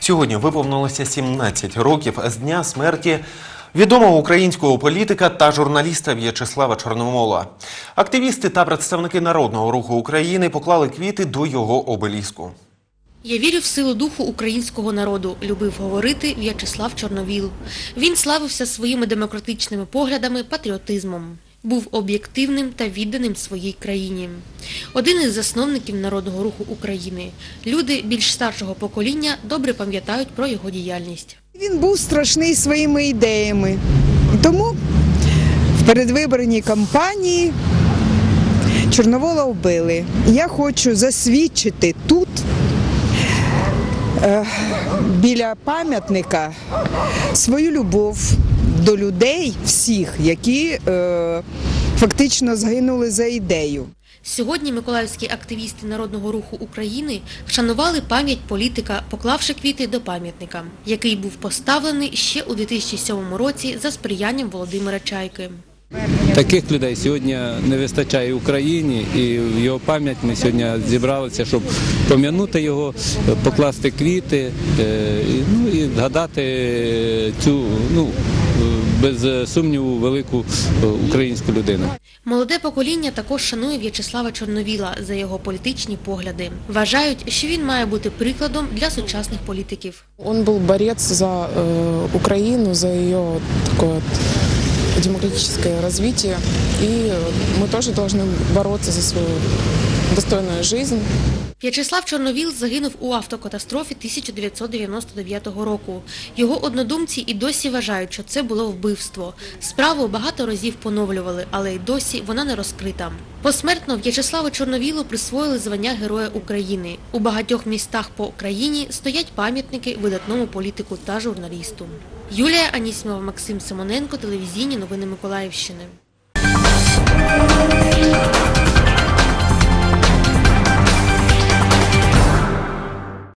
Сьогодні виповнилося 17 років з дня смерті відомого українського політика та журналіста В'ячеслава Чорновола. Активісти та представники Народного руху України поклали квіти до його обеліску. «Я вірю в силу духу українського народу», – любив говорити В'ячеслав Чорновіл. Він славився своїми демократичними поглядами, патріотизмом. Був об'єктивним та відданим своїй країні. Один із засновників Народного руху України. Люди більш старшого покоління добре пам'ятають про його діяльність. Він був страшний своїми ідеями. Тому в передвиборній кампанії Чорновола вбили. Я хочу засвідчити тут, біля пам'ятника, свою любов до людей всіх, які фактично загинули за ідею. Сьогодні миколаївські активісти Народного руху України вшанували пам'ять політика, поклавши квіти до пам'ятника, який був поставлений ще у 2007 році за сприянням Володимира Чайки. Таких людей сьогодні не вистачає Україні, і в його пам'ять ми сьогодні зібралися, щоб пом'янути його, покласти квіти і згадати цю, без сумніву, велику українську людину. Молоде покоління також шанує В'ячеслава Чорновіла за його політичні погляди. Вважають, що він має бути прикладом для сучасних політиків. Він був борець за Україну, за її таке демократическое развитие, и мы тоже должны бороться за свою достойную жизнь. В'ячеслав Чорновіл загинув у автокатастрофі 1999 року. Його однодумці і досі вважають, що це було вбивство. Справу багато разів поновлювали, але й досі вона не розкрита. Посмертно В'ячеславу Чорновілу присвоїли звання Героя України. У багатьох містах по країні стоять пам'ятники видатному політику та журналісту. Юлія Анісімова, Максим Симоненко, телевізійні новини Миколаївщини.